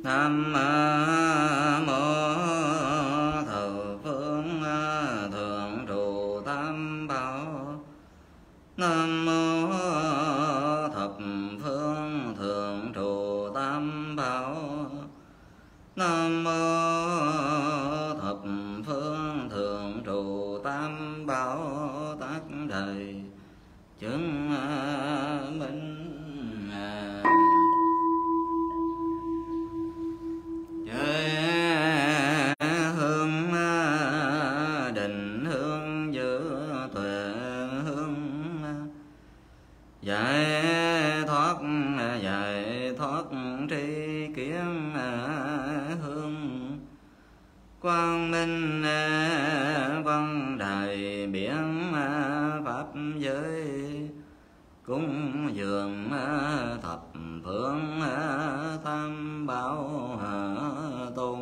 Nam mô thập phương thượng trụ tam bảo. Nam mô thập phương thượng trụ tam bảo. Nam mô thập phương thượng trụ tam bảo. Tác đầy chứng minh. Hương định hương giữ tuệ hương. Giải thoát tri kiến hương. Quang minh văn đại biển pháp giới. Cúng dường thập phương tam bảo tôn.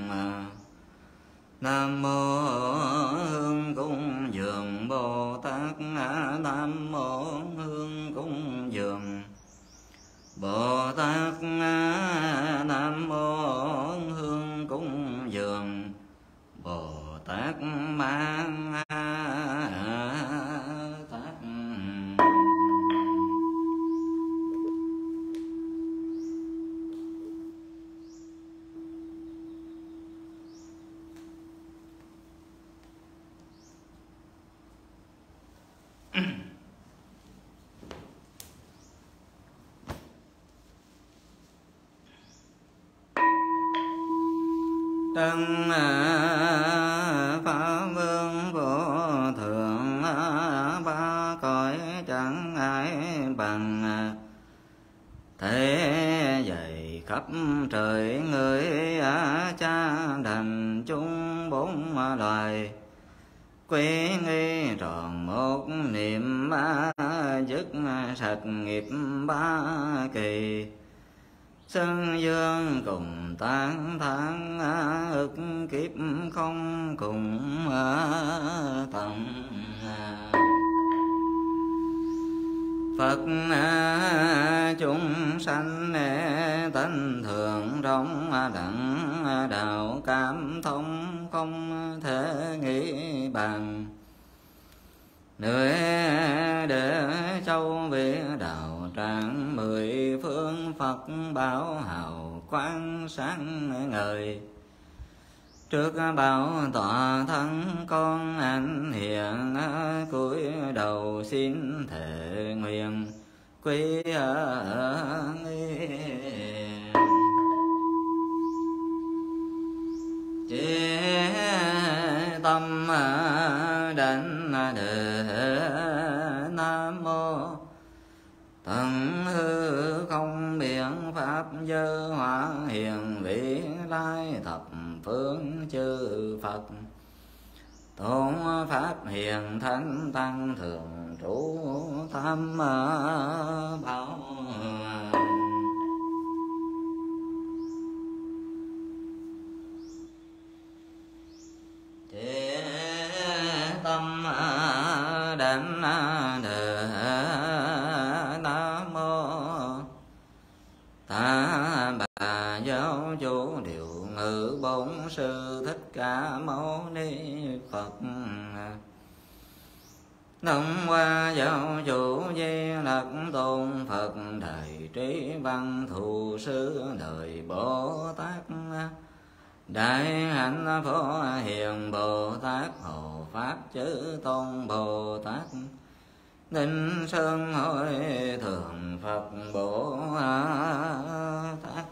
Nam mô hương cúng dường Bồ Tát. Nam mô hương cúng dường Bồ Tát. Nam mô hương cúng dường Bồ Tát Ma Tát. Trân Pháp Vương vô thượng. Ba cõi chẳng ai bằng. Thế vậy khắp trời người cha đành chung bốn loài. Quy nghi tròn một niệm dứt sạch nghiệp ba kỳ. Sơn dương cùng tán thán ức kiếp không cùng tận. Phật chúng sanh tánh thường trong đẳng đạo cảm thông không thể nghĩ bàn. Nơi để châu vị đạo tràng mười phương Phật bảo hào quang sáng ngời. Trước bảo tọa thân con anh hiện cúi đầu xin thệ nguyện quy chỉ tâm đánh đề. Nam mô tận hư không biện pháp dơ hóa hiền vĩ lai thập phương chư Phật. Tôn pháp hiền thánh tăng thường trụ tam bảo. Chế tâm đánh đề. Nam mô Ta Bà Giáo Chủ Điều Ngự Bổn Sư Thích Ca Mâu Ni Phật. Đông Hoa Giáo Chủ Di Lặc Tôn Phật. Đại Trí Văn Thù Sư Đời Bồ Tát. Đại Hạnh Phổ Hiền Bồ Tát. Hộ Pháp Chư Tôn Bồ Tát. Ninh Sơn Hội Thượng Phật Bồ Tát.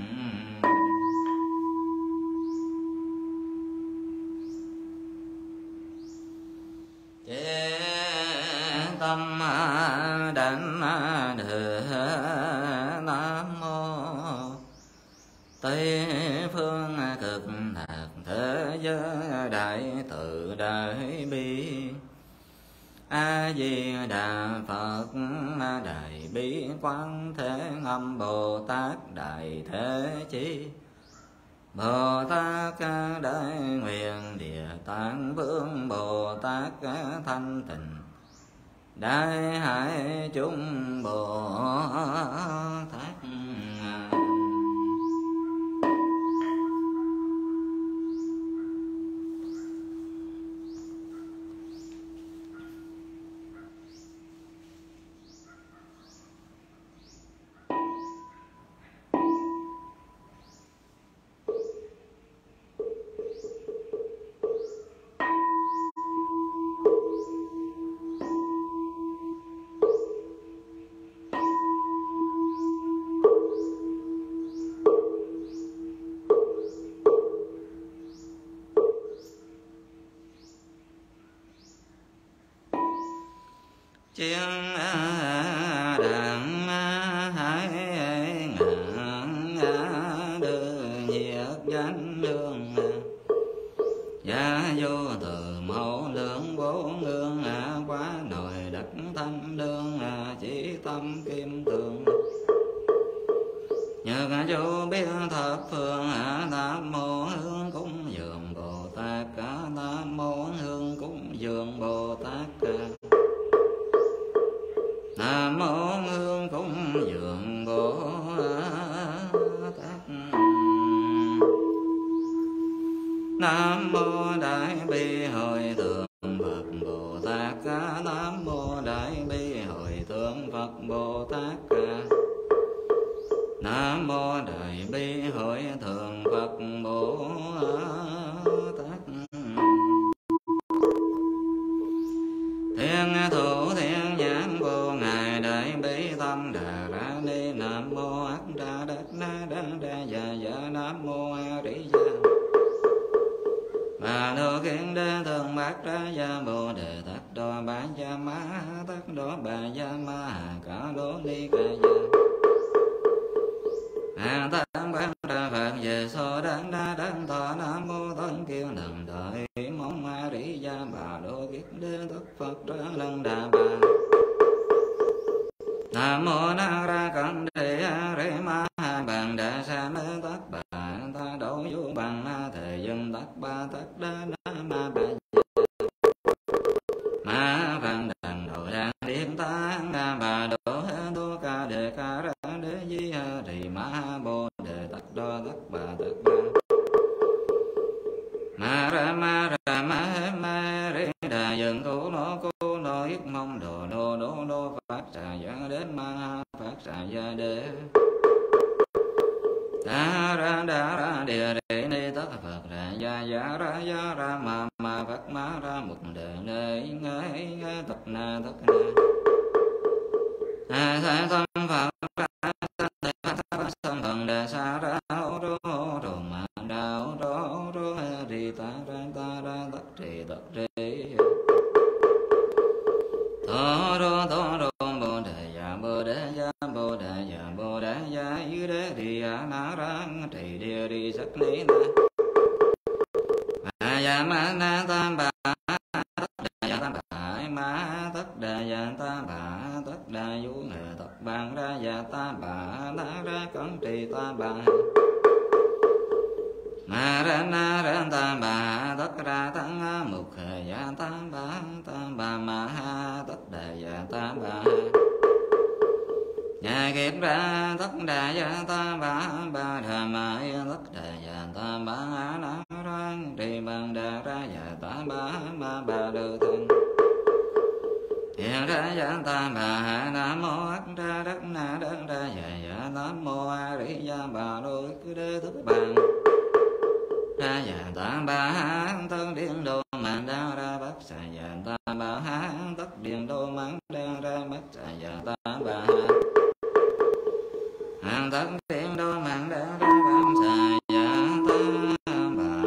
Chế tâm đảnh đề. Nam mô Tây phương cực lạc thế giới đại từ đại bi. A Di Đà Phật. Đại bi quán thế âm Bồ Tát. Đại thế chí Bồ Tát. Đại nguyện Địa Tạng Vương Bồ Tát. Thanh tịnh Đại hải chúng Bồ Tát. chiên đàn hải ngàn đưa nhiệt danh lương gia vô từ mẫu lượng bốn ngương quá nồi đất thanh lương chỉ tâm kim tường nhờ vô biết thập phương nam mô hương cúng dường Bồ Tát nam mô hương cúng dường Bồ Tát nam mô hương cúng dường Bồ Tát. Nam mô Đại Bi Hội Thượng Phật Bồ Tát nam mô Đại Bi Hội Thượng Phật Bồ Tát nam mô Đại Bi Hội Thượng Phật Bồ Tát. Thiên thủ thiên nhãn vô ngài Đại Bi Tâm Đà Ra Ni. Nam mô Ác Đa Đắc Na Đa Đa Dạ Dạ. Nam mô A Di Đà Bà Đô Kiến Đế Thường Bát Ra Gia Bồ Đề Tát Đô Bà Gia Ma Tát Đô Bà Gia Ma Cả Đô Ni Ca Gia An Tăng Bán Ra Phật Về So Đăng Đa Đăng Thọ. Nam mô Thân Kiên Đừng Đợi Mong A Di Đà Bà Đô Kiến Đế Tất Phật Ra Lăng Đà Bà. Nam mô Na Ra Cẩn Đề A Rê Ma Bàn Đà Sa Mê Tát Bà Ta Đổ Vô Bằng Thề Dân Tát Ba Tát Đa Na Ma Bà Ma Văn Đàn Đồ Đàn Điện Tán Đa Bà Đô Hê Đô Ca Đề Ca Ra Đế Di Ha Rì Ma Bồ Đề Tát Đô Tát Bà Tát Ba Ma Ra Hê Ma Rê Đà Dần Cô Nô Yết Mong Đồ Đô Phát Trà Gia Đến Ma Phát Trà Gia Đế Ta Ra Đa Ra Địa Đề Ni Tất Phật Ra Gia Ra Ma Phật Ma Ra Một Đề Nê Ngê Tất Na Sa Tâm Phật Ra Sanh Thần Đà Sa Ra Rô Ma Đa Rô Đi Ta Ra Tất Trì Thọ Rô Bồ Đề Dạ Bồ Đề Dạ Yứ Đế Đi Na Rang Trì Địa Đi Sắc Lý Na Dạ Ma Na Tam Bà Tất Đà Dạ Tam Bà Ma Tất Đà Dạ Tam Bà Tất Đà Vũ Nghệ Tất Bàn Ra Dạ Tam Bà Na Ra Cẩn Trì Tam Bà Ma Ra Na Ra Tam Bà Tất Ra Tăng Mục Hệ Dạ Tam Bà Ma Ha Tất Đà Dạ Tam Bà Nhà Kiếp Ra Tất Đà Dạ Tam Bà Đà Ma Tất Đà Dạ Tam Bà Na Ra Trì Bàn Đà Ra Dạ Tam Bà Đư Thân Thiện Ra Dạ Tam Bà Nam mô Ác Ra Đắc Na Đắc Ra Dạ Nam mô A Di Đà Bà Đô Cứ Đế Thức Bàn Ra Dạ Tam Bà Thân Điện Đô Mạng Đa Ra Bắc Xà Dạ Tam Bà Tất Điện Đô Mạng Đa Ra Bắc Xà Dạ Tam Bà Tất Điện Đô Mạng Đa Ra Bắc Xà Dạ Tam Bà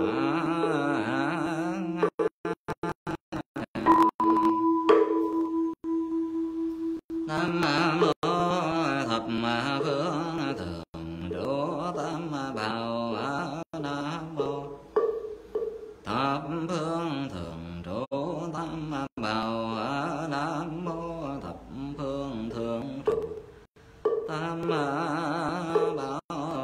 Nam mô Thập Phương Thường Trụ Tam Bảo Nam mô Thập Phương Thường Trụ Tam Bảo Nam mô Thập Phương Thường Trụ Tam Bảo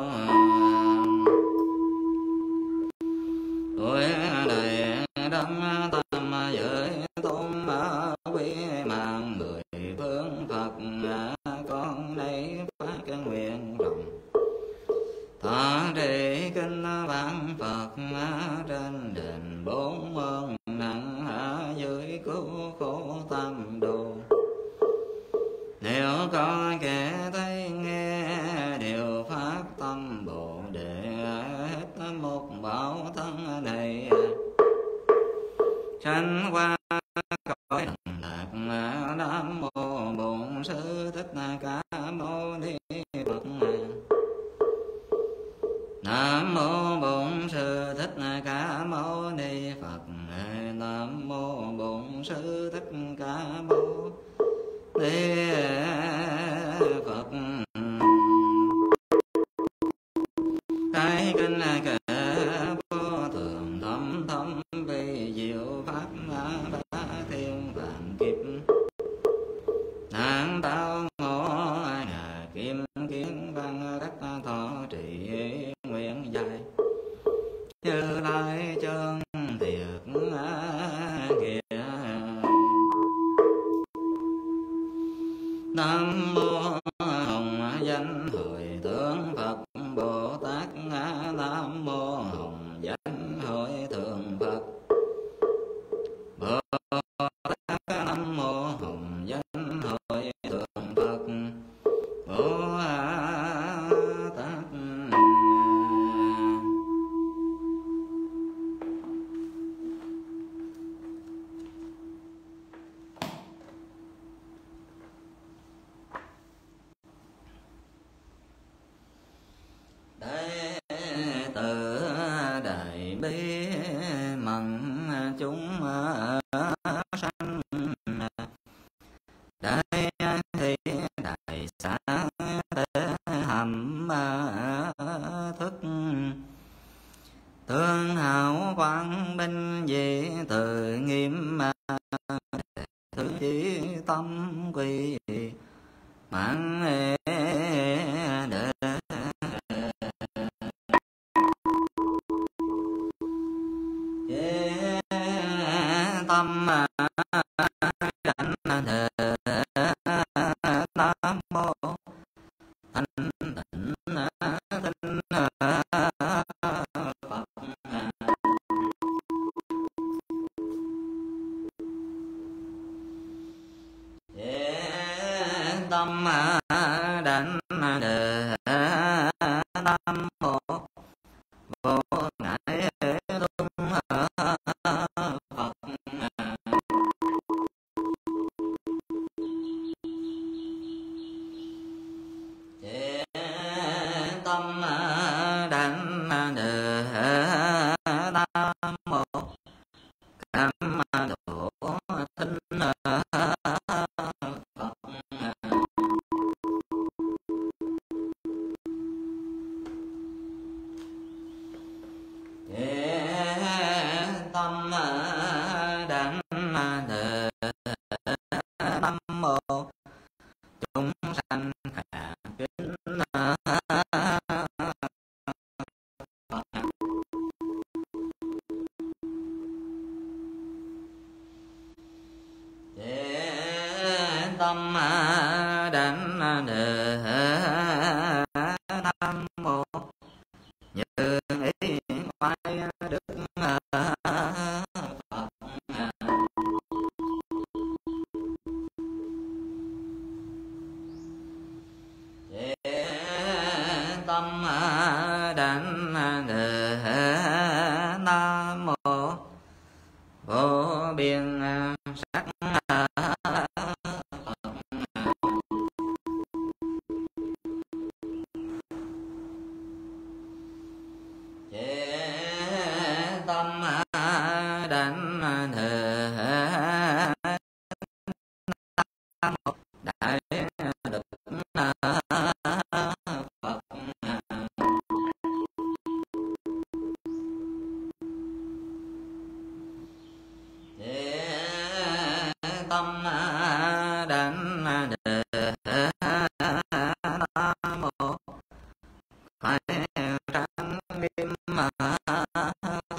Tuổi Đại Đăng Tam Giới Tôn Quý Mạng Mười Phương Phật con nay phát cái nguyện rộng thọ trì kinh văn Phật trên đền bốn ơn nặng dưới cứu khổ tâm đồ. Nếu có kẻ thấy nghe điều phát tâm Bồ Đề hết một bảo thân này sanh qua cõi đằng lạc. Nam mô Bổn Sư Thích Ca Mâu Ni Phật. Nam mô Bổn Sư Thích Ca Mâu Ni Phật. Nam mô Bổn Sư Thích Ca Mâu bi Phật. Cái kinh kệ vô thường thâm thâm vi diệu pháp bá thiên vạn kiếp. Nạn tao ngộ ngà kim kiến văn đắc thọ trì nguyện dài. Như lai chân thiệt nghĩa. Nam mô Hồng Danh Hội Thượng Phật Bồ Tát. Nam mô Hồng Danh Hội Thượng Phật Bồ Tát. Nam mô Hồng Danh Hội Thượng Phật Bồ Tát. Đệ tử Đại Bi mừng chúng sanh. Đại thi đại xã tế hầm thức. Tương hảo quang binh dị từ nghiêm. Thứ chí tâm quy mạng đệ. Tâm cảnh đề. Nam mô thanh tịnh tinh Phật. Tâm đảnh đề. Nam mô vô ngại tung Phật. Tâm đảnh đề. Nam mô cam độ tinh Phật. Tâm đảnh đề. Nam mô chúng sanh hạ kính tâm đảnh đề. Nam mô như ý quay đức Phật. Tâm đảnh đề. Nam mô vô biên sắc tâm đảnh đề. Nam mô đại đức Phật. Tâm đảnh đề. Nam mô phải trang nghiêm Phật.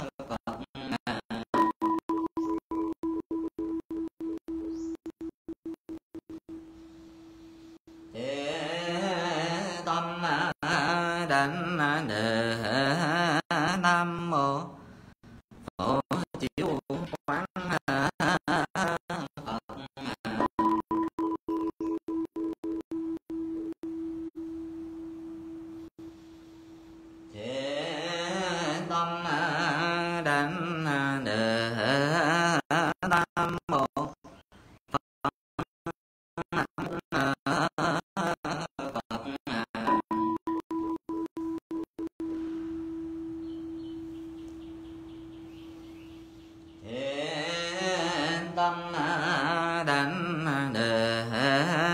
Tâm đảnh đề. Nam mô phổ chiếu quán Phật. Tâm đảnh đề. Nam mô tâm đảnh đề.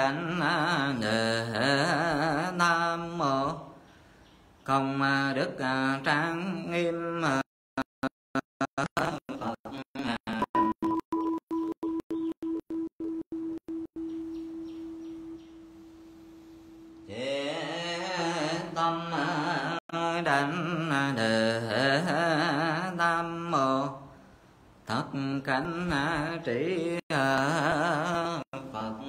đảnh đề nam mô công đức trang nghiêm Phật. Chế tâm đảnh đề nam mô thất cánh trí Phật.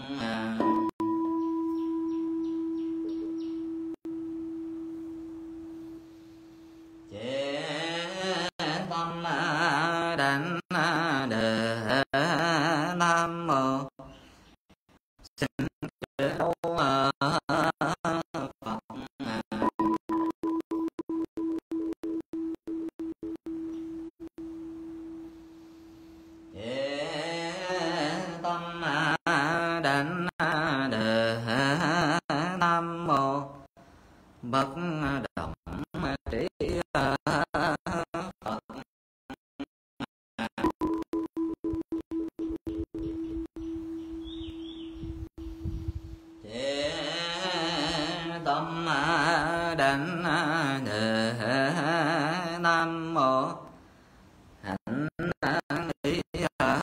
Chế tâm đảnh đề nam mô xin đâu Phật. Chế tâm đảnh đề nam mô bất động trí Phật. Chế tâm đảnh đề nam mô hạnh lý Phật.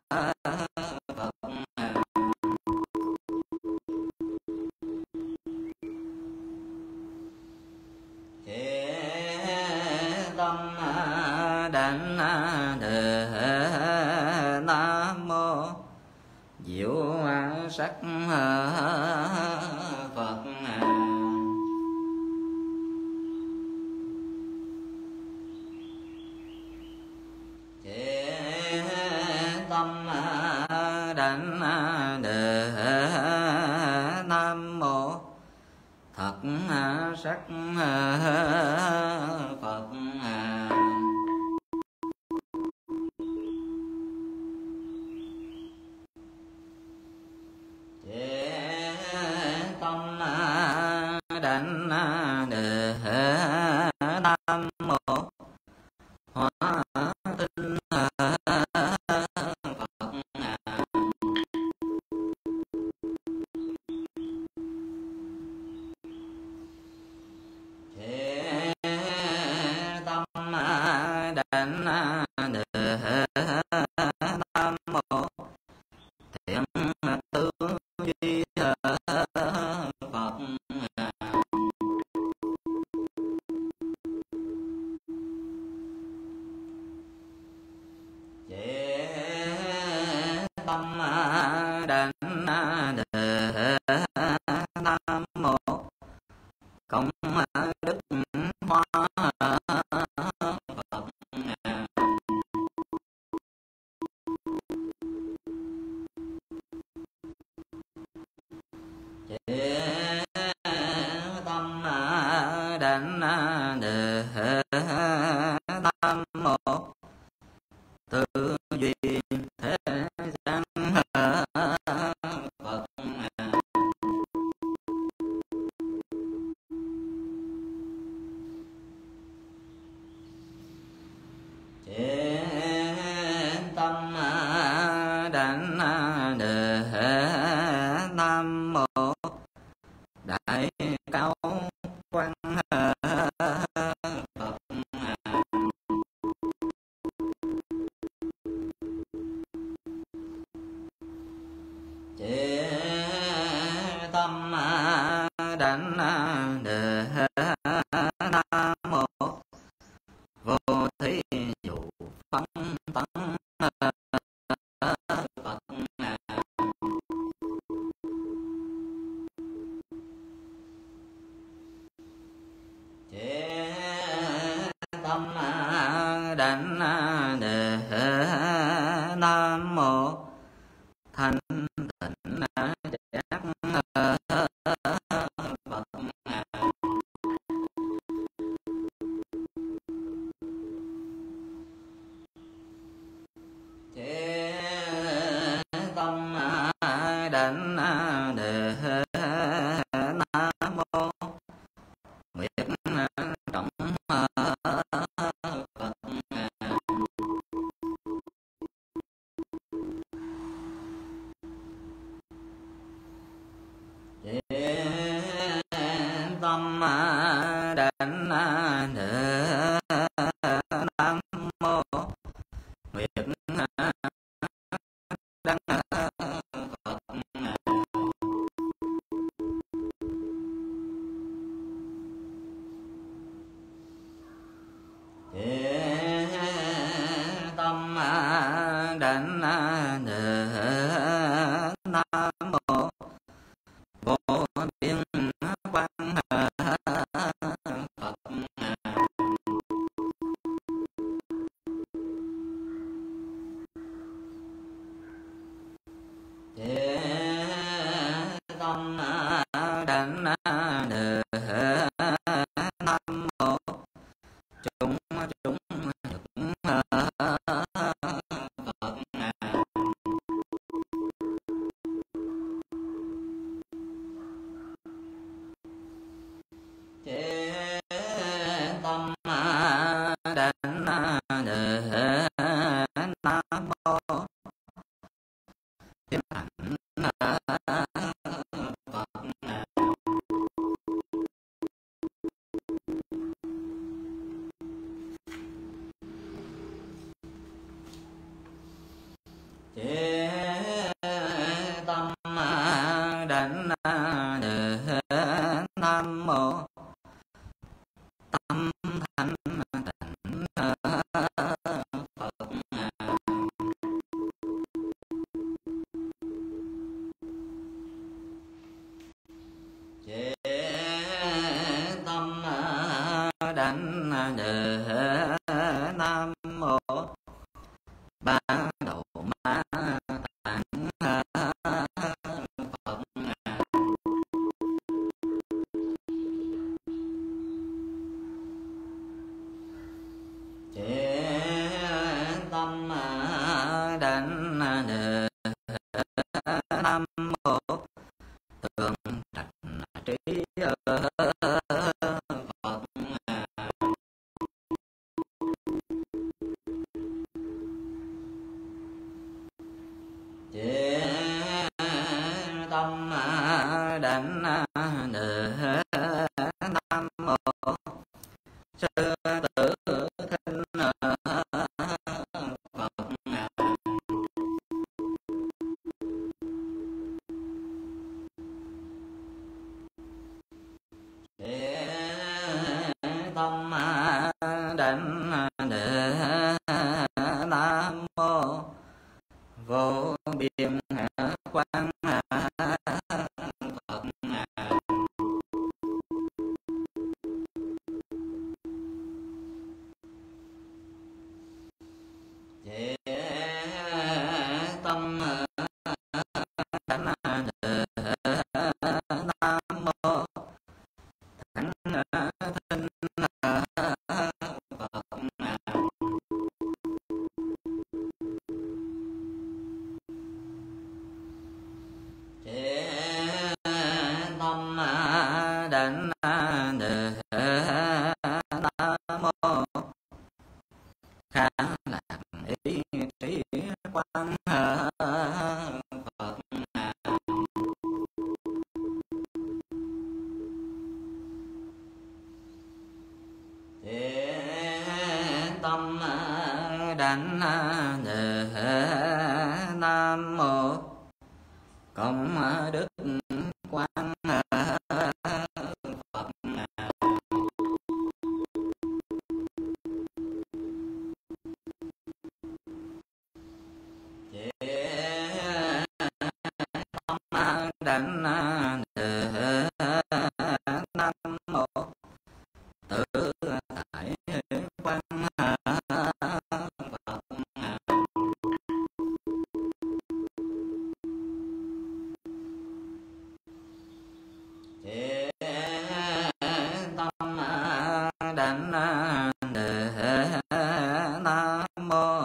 Chế tâm đảnh đề nam mô diệu sắc Phật. Chế tâm đảnh đề nam mô thật sắc Phật. Chế tâm đảnh đề nam mô hóa tinh Phật. Chế tâm đảnh đề nam mô thiện tư duy Phật. Chế tâm đảnh đề nam mô công đức hoa Phật. Chế tâm đảnh đề nam mô tư duy thế gian Phật. Chế tâm đảnh đề nam mô đại cao quan Phật. Chế tâm đảnh đề nam mô vô thí dụ phân tấn Phật. Chế tâm đảnh đề nam mô thanh tịnh giác Phật. Chế tâm đảnh đề nam mô nguyệt trọng Phật. tâm đảnh nam mô nguyệt đăng Phật. Tâm đảnh nam mô vô biên quang Phật. Tâm đảnh nam mô chúng chúng Phật. Tâm đảnh nam mô chánh đảnh Phật. Tâm đảnh nam mô tâm thanh tịnh Phật. Tâm đảnh nam mô ba đầu ma tạng Phật. Tâm đảnh nam mô tường trạch trí Phật. Tâm đảnh nam mô sư tử thinh Phật. Tâm đảnh nam mô vô biên quang Phật. Tâm đảnh nam mô thánh thinh Phật. Tâm đảnh nam mô khả lạc ý trí quang Phật. Tâm đảnh nam mô cộng đức quang Phật. Tâm đảnh nam mô tự tại quang Phật. Tâm đảnh nam mô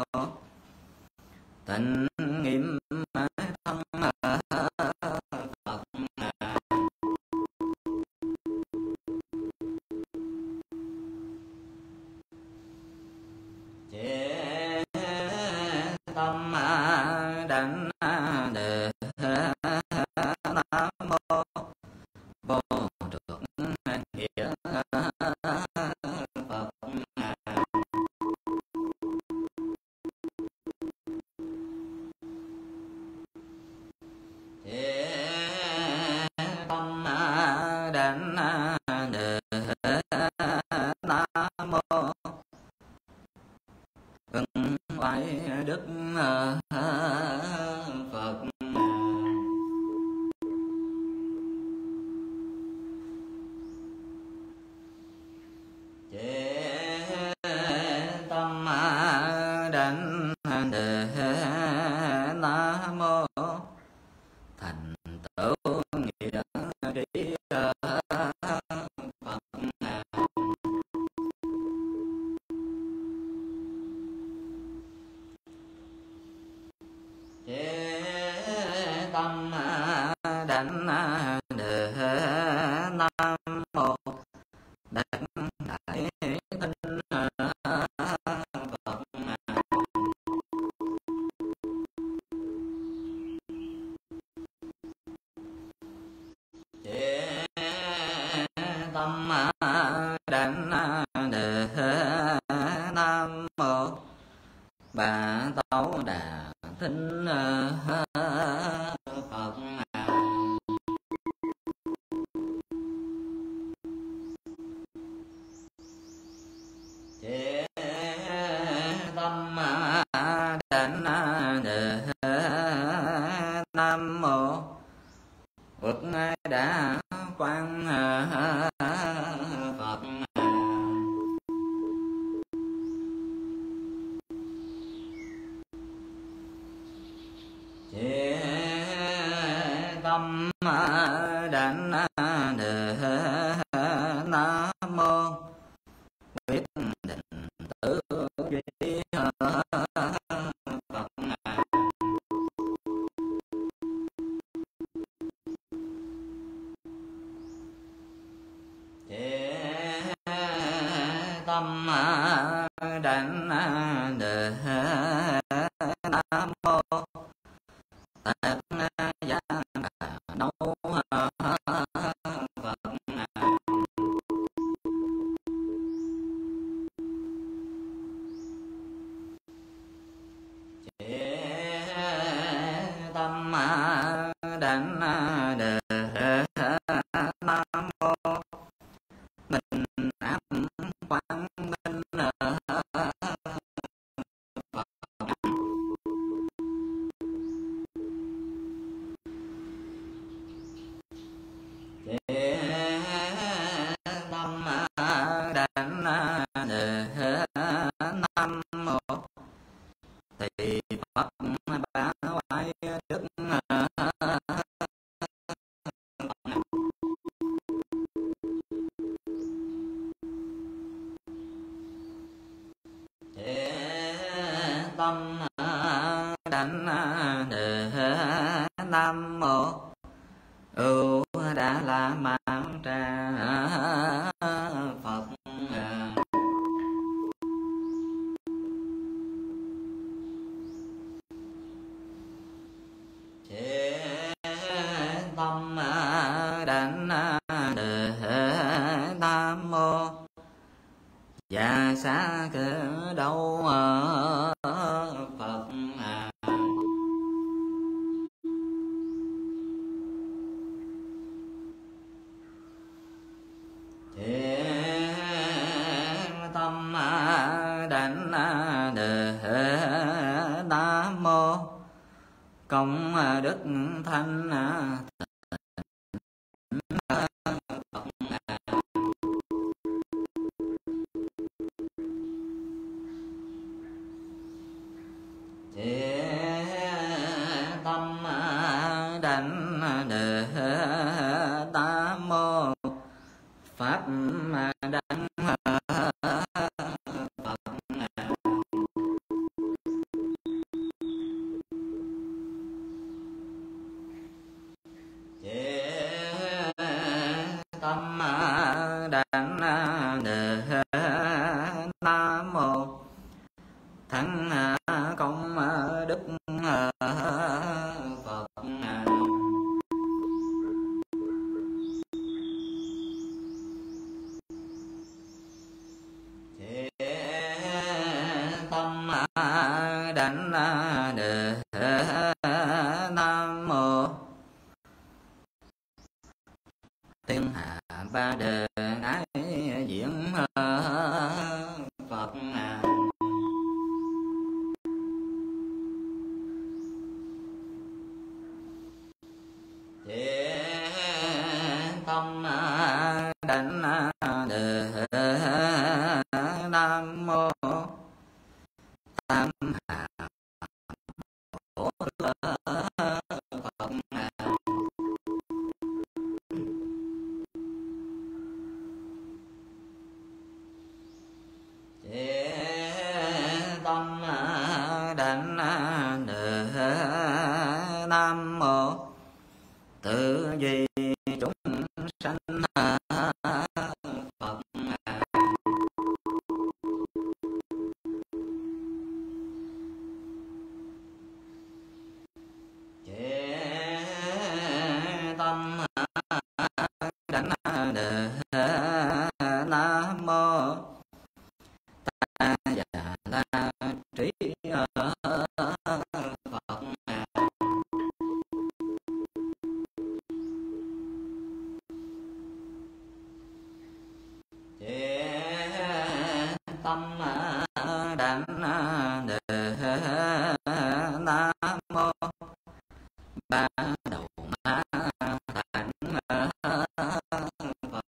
tịnh nghiêm thân Phật. đảnh đề nam mô đạt đại thinh Phật. Chế tâm đảnh đề nam mô bà tấu đà thinh Phật. Chế tâm đảnh đề nam mô Phật đã quan Phật. Chế tâm đảnh đề nam mô quyết định tử duy Phật. Chế tâm đảnh đề nam mô tạc gia nâu Phật. Chế tâm đảnh đề nam mô mình áp quang minh Phật. Chế tâm đảnh đề nam mô thì Phật bá quái đức Chế tâm đảnh đề nam mô ưu đã là mạng trà Phật. Chế tâm đảnh đề nam mô và xa cỡ đâu Phật. Chế tâm đảnh đề nam mô công đức thanh Chế tâm đảnh đề nam mô pháp đảnh Phật. Chế tâm đảnh đề nam mô thắng công đức Phật. Chế tâm đảnh đề nam mô thiên hạ ba đề ái diễn Phật. Chế tâm đảnh đề nam mô tam hạ phổ Phật. gì chúng sanh Phật. Tâm đảnh đề nam mô ta già la trí Phật. Tâm đảnh đề nam mô ba đầu ma thánh Phật.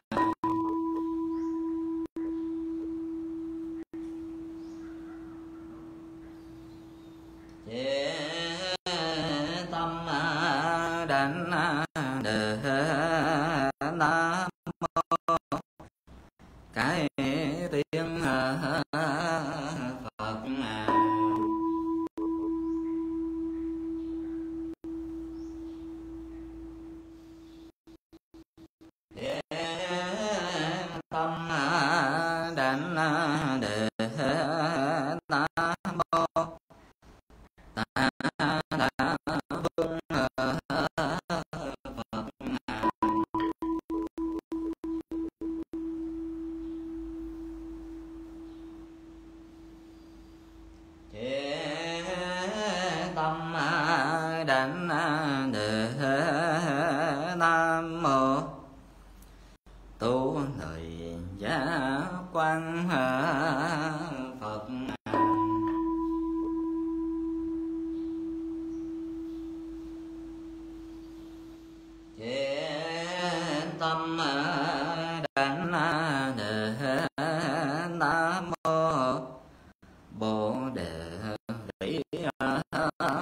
Tâm đảnh đề nam mô cái tiếng Phật. Tâm đảnh đề nam mô ta đã vương Phật. Tâm đảnh đề nam mô tu thời giá quan Phật. Tâm đảnh đề nam mô bồ đề vĩ Phật.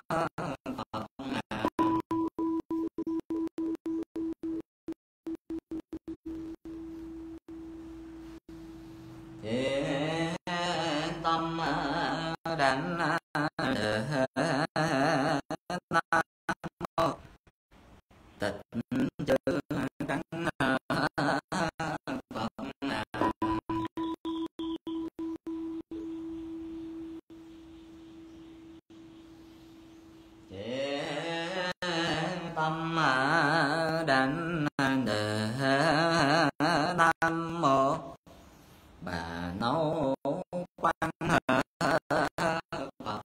Tâm đảnh đề nam mô tịch chư căn Phật. Tâm đảnh đề nam mô bà nấu quan Phật.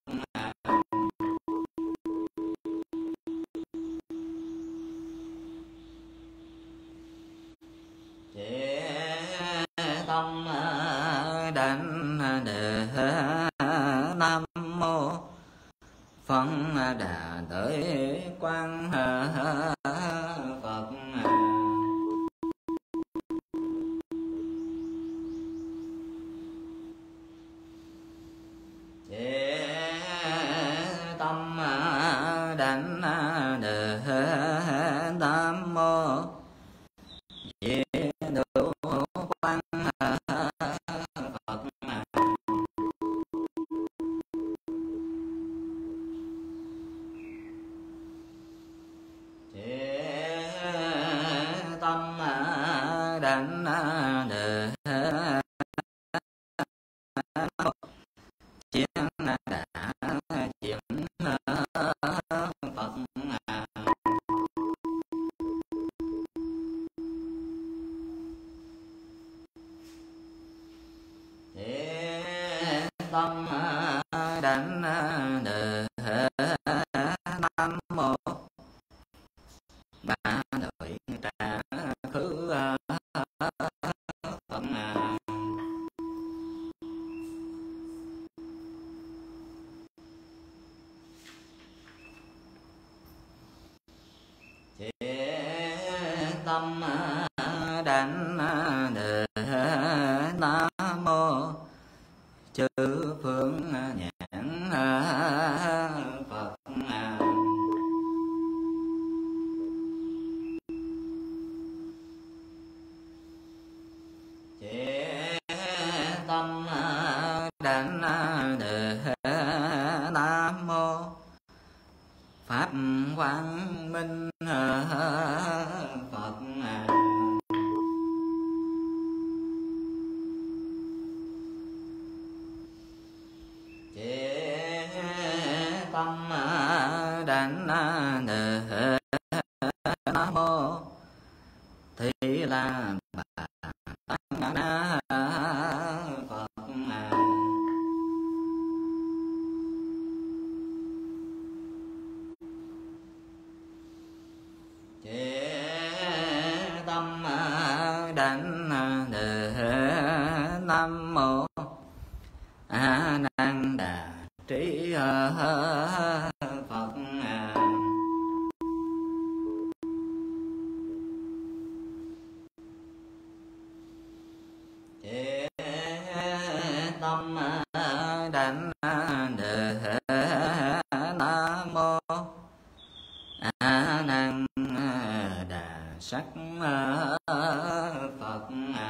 Tâm đảnh đề nam mô phân đà tới quan Phật. Tâm đảnh đề nam mô về độ quan Phật. Tâm đảnh đề chiến đã chiến Phật. Tâm đảnh đề nam mô ba đời trả khứ Phật. Tâm đảnh đề nam mô chư phương nhãn Phật. Tâm đảnh đề nam mô pháp quang minh thì là bà tăng na Phật. Chế tâm đảnh đề nam mô A Nan Đà trí Phật. Chế tâm đảnh đề nam mô A Nan Đà sắc Phật.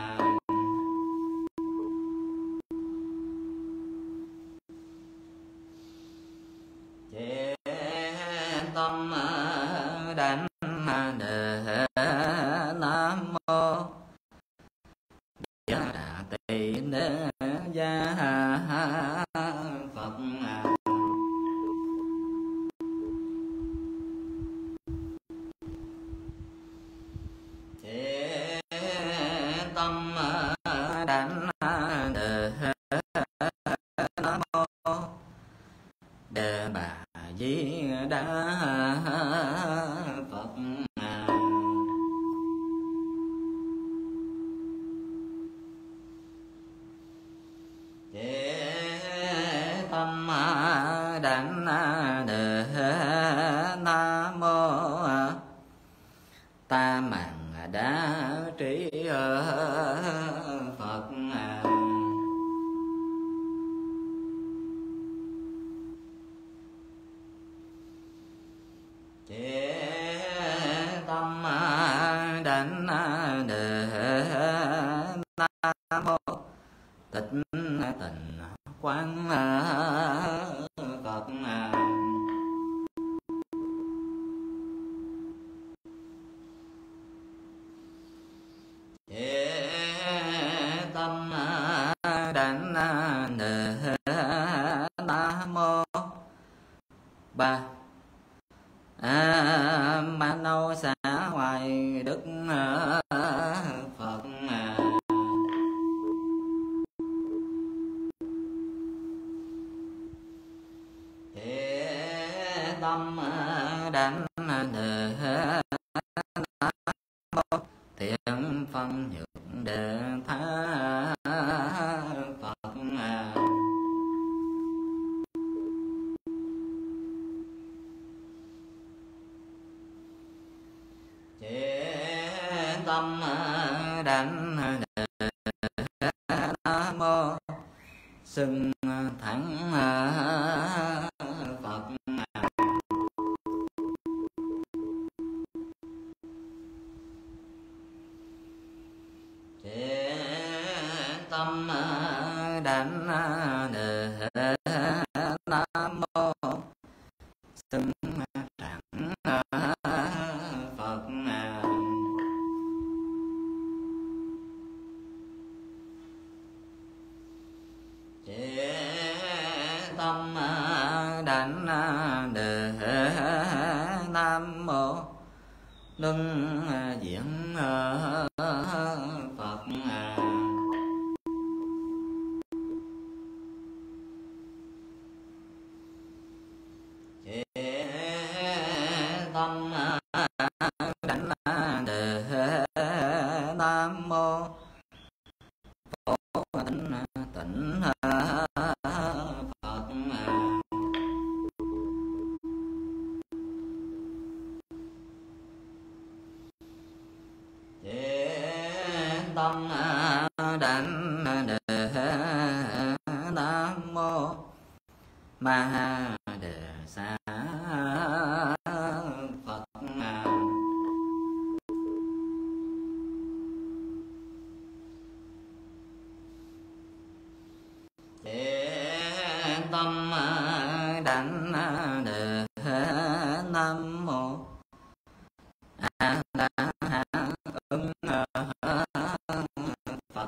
Chế tâm đảnh đề nam mô Đà Tỳ Đế Gia Phật. Chế tâm đảnh đề nam mô Đề Bà Di Đà Phật. Chế tâm đảnh đề nam mô Ta Màng Đa trí Phật. Chế tâm đảnh đề nam mô Tịch Tình Quán Phật. Chế tâm đảnh đề nam mô Ba Ma Nâu Xá Hoài Đức Phật. Chế tâm đảnh đề nam mô Thiện Phân Nhược Đề Tha Phật. Chế tâm đảnh đề nam mô Xưng Thắng Phật. Chế tâm đảnh đề nam mô Xưng Trạng Phật. Chế tâm đảnh đề nam mô Luân Diễn Phật. Chế tâm đảnh đề nam mô Phổ Tịnh Phật. Chế tâm đảnh đề nam mô Ma Đề Xá Phật. Chế tâm đảnh đề nam mô A La Hán Ứng Phật.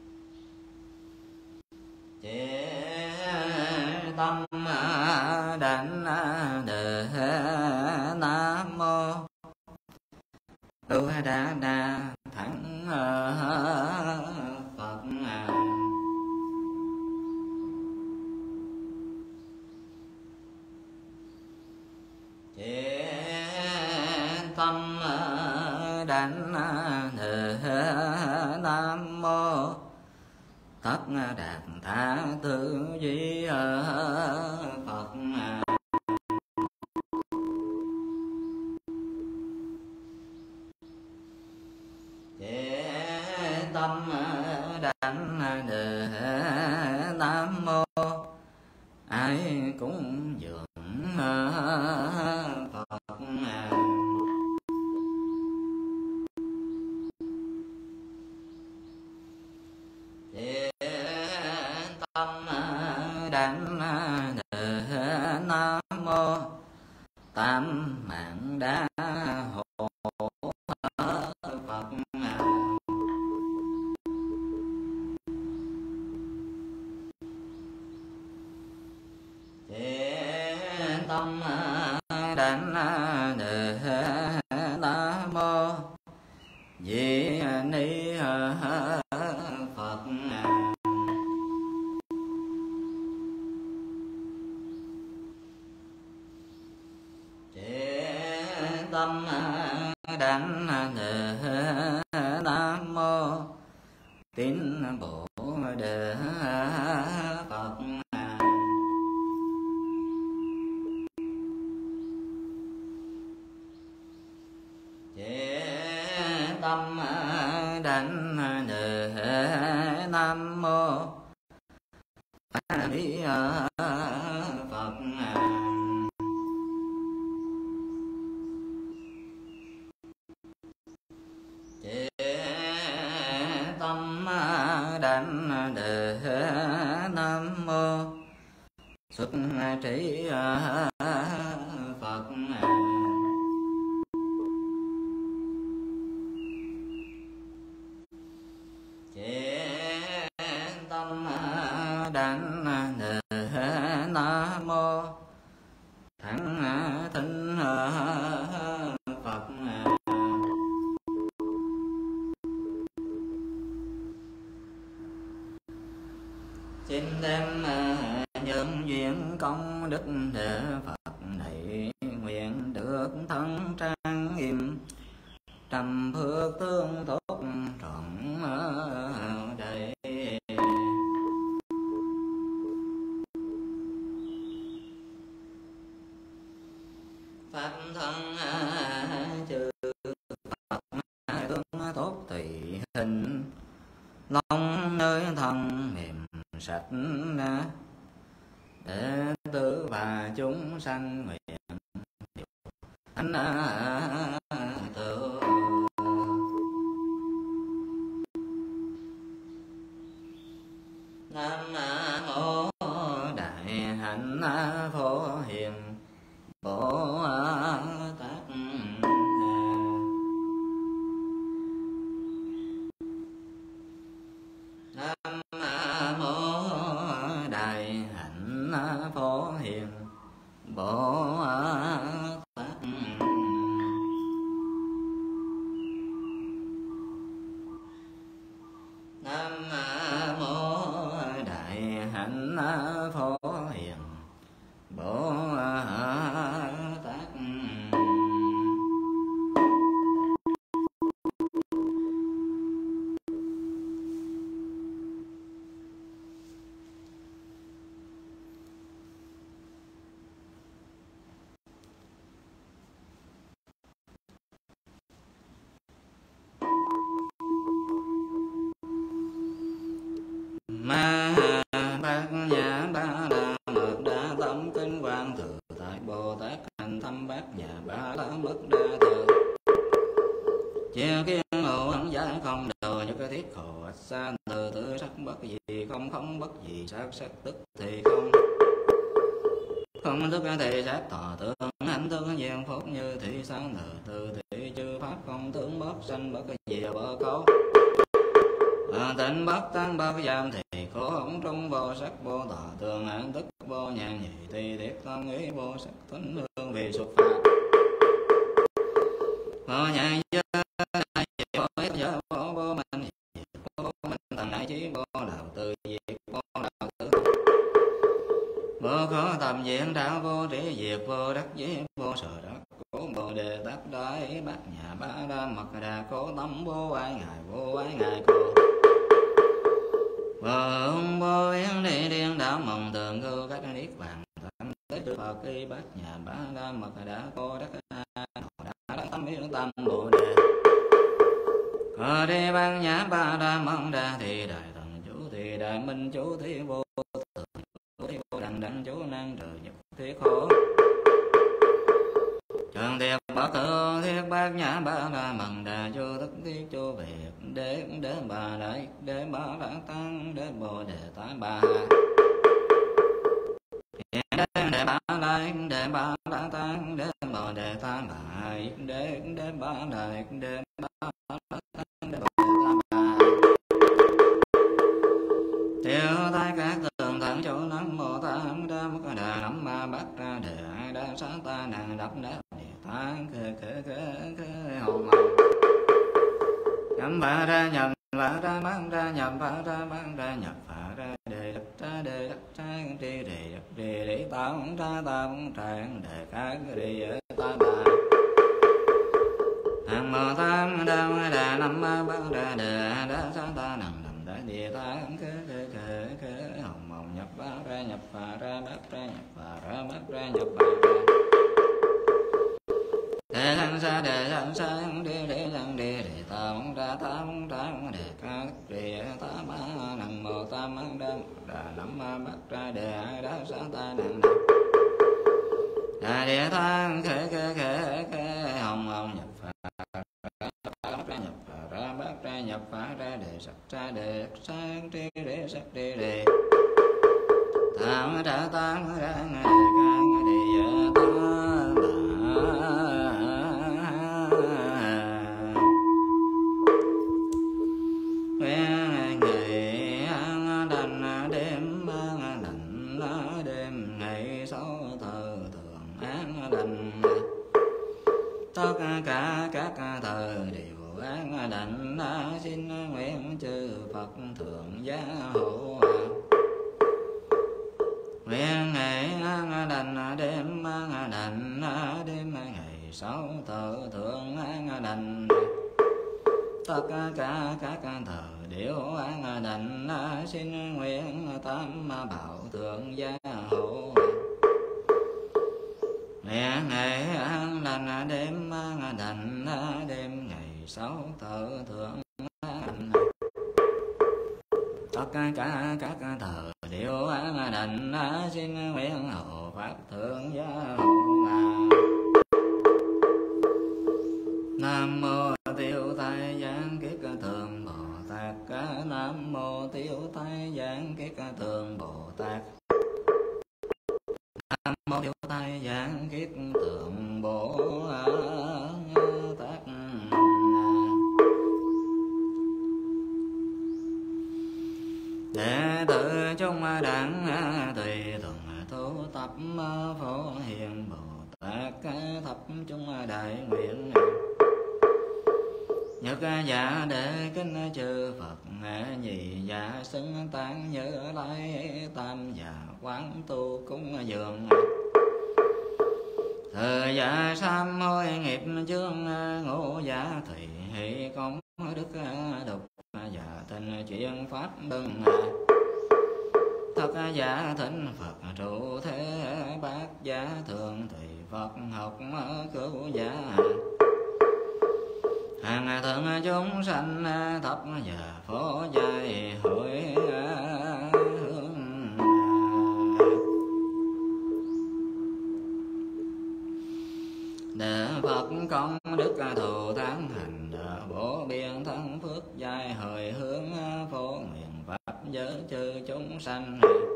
Chế tâm đảnh đề nam mô tu đa đa thắng Phật. Chế tâm đảnh đề nam mô tất đạt tha tư duy Phật. Chế tâm đảnh đề nam mô ai cũng dường Phật. Chế tâm đảnh đề nam mô tam mạng đa hộ Phật. Chế tâm đảnh đề nam mô Di Ni Phật. Chế tâm đảnh đề nam mô Tín Bồ Đề Phật. Chế tâm đảnh đề nam mô A Di Đà Phật. Chế tâm đảnh đề nam mô Xuất Trí Phật. Chế tâm đảnh đề nam mô Thắng Thinh Phật. Xin đem nhân duyên công đức để Phật này nguyện được thân trang nghiêm trăm phước tương tốt trọn đầy. Pháp thân chư Phật tương tốt tùy hình lòng nơi thân mềm sạch đệ tử và chúng sanh nguyện anh tự. Nam mô Đại Hạnh Phổ Hiền Bồ Tát. Nam mô Đại Hạnh Phổ Hiền Bồ Tát. Nam mô Đại Hạnh Phổ Hiền Bồ Tát. Ma Bát Nhã Ba La Mật Đa Tâm Kinh Quang Tự Tại Bồ Tát Hành Thâm Bát Nhã Ba La Mật Đa Tự chia kiến ngộ ẩn giải không đầu như cái thiết khổ ách xa từ từ sắc bất gì không không bất gì sắc sắc tức thì không thức thì sát tỏ tương hành tương diện phúc như thị sáng từ từ thị chư pháp không tướng bất sanh bất gì bất cấu tịnh bất tăng bất giam thì khổ không trong vô sắc vô tỏ tương hạnh tức vô nhàn nhị thi thiết tâm ý vô sắc tính hương vị xuất phát vô nhàn giới đại vô giới vô minh thần đại trí vô đạo tự diệt vô đạo tự vô khó tầm diện đạo vô trí diệt vô đắc dĩ vô sở đắc cố bồ đề tát đại bát nhà ba đa mật đà cố tâm vô ái ngài cô vô yến đi điên đạo mộng tường cư cách niết bàn tâm tới từ Phật kỳ bát nhà ba đa mật đà cố đắc đã tâm biến tâm bồ đề có đi ban nhã ba đa mật đà thì đại thần chú thì đại minh chú thì vô thường chú thì vô đẳng chú năng trời nhập thiết khổ trường thiệt bất tự thiết bát nhã ba la mật đà chú thức thiết chú việt đế ba đại đế ba đã tăng đế bồ đề tát ba đế ba đại đế ba đã tăng đế bồ đề tát ba đế ba đại đế ba đã tăng đế bồ đề tát ba tiêu thái các tường thần chỗ nam mô tam đa mật đà nam ma bát ra đề đa sa ta nàng đắp đá tháng khê hồn nhậm ba ra nhập ba ra mang ra nhập ba ra mang ra nhập ba ra đề đắc trang tri đề tam trạng đề các đề ta ba nam mô tam đa nam ma bát ra đề đa sa ta nàng đắp đá địa tháng khê hồn nhập ba ra bát ra nhập ba ra bát ra nhập ba ra đề sang sang đề tam đề các đề ta ba nam mô tam đa nam ma bát ra đề đa sa ta năng đà địa tạng khê hồng nhập bát ra nhập phá ra đề sang tri đề sắc đề tam ra tăng ra đề can địa ta tất cả các thờ đều an đảnh xin nguyện chư Phật thượng gia hộ nguyện ngày an đảnh đêm ngày sáu thờ thượng an đảnh tất cả các thờ đều an đảnh xin nguyện tam bảo thượng gia hộ ngày an lành đêm đảnh đêm ngày sáu thờ thượng tất cả các thờ đều an đảnh xin nguyện hộ pháp thượng gia hộ nam mô tiêu tai giáng kiết thường Bồ Tát nam mô tiêu tai giáng kiết thường Bồ Tát nam mô tiêu tai giáng kiết tượng Bồ Tát đệ tử chúng đẳng tùy thuận tu tập phổ hiền Bồ Tát thập chúng đại nguyện nhất giả đệ kính chư Phật nhị giả xưng tán nhớ lại tam giả quán tu cúng dường thời giả sám hối nghiệp chướng ngũ giả thủy hỷ công đức đục giả tình chuyện pháp đừng thật giả thính Phật trụ thế bát giả thường tùy Phật học cứu giả hàng thượng chúng sanh thập giả phổ dài hội hướng để Phật công đức thù thắng hành bổ biên thân phước dài hồi hướng phổ nguyện pháp giới chư chúng sanh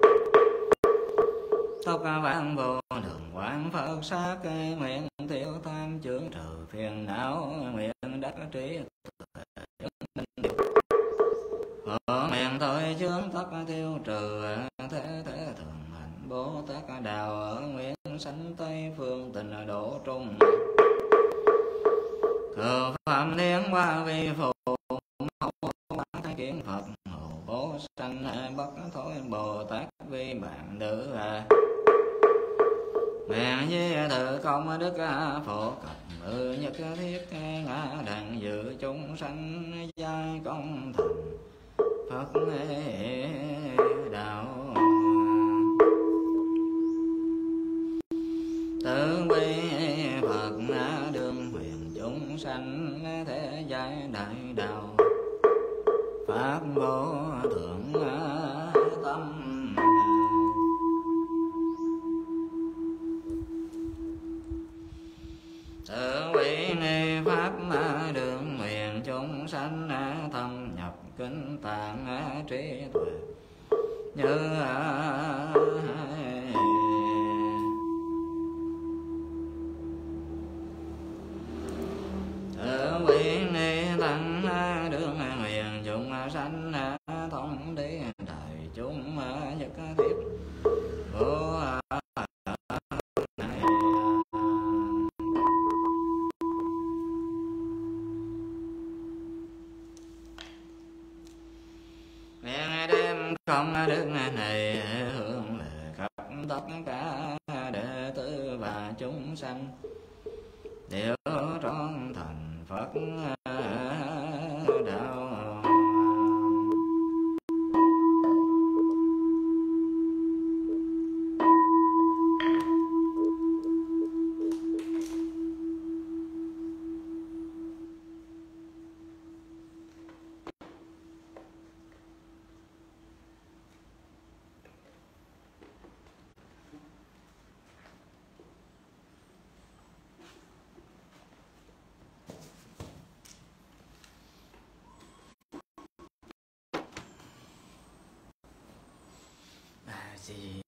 tóc vang vô đường quán Phật sát nguyện tiêu tham chướng trừ phiền não nguyện đắc trí nguyện tội chướng tất tiêu trừ thế thường hành Bồ Tát Đạo ở nguyện sanh Tây phương Tịnh Độ Trung. Thừa phạm niên qua vi phụ mẫu quán kiến Phật hộ bố sanh bất thối Bồ Tát vi bạn nữ nguyện với tự công đức phổ cập nhất thiết ngã đặng dự chúng sanh giai công thành Phật đạo. Tự quy Phật đương huyền chúng sanh thế giới đại đạo pháp vô thượng tâm. Tự quy ni pháp đường nguyện chúng sanh thâm nhập kinh tạng trí tuệ như tự quy ni tăng đường nguyện chúng sanh thông đi đại chúng nhất thiết vô không đức này hướng về khắp tất cả đệ tử và chúng sanh đều trọn thành Phật đạo. Gì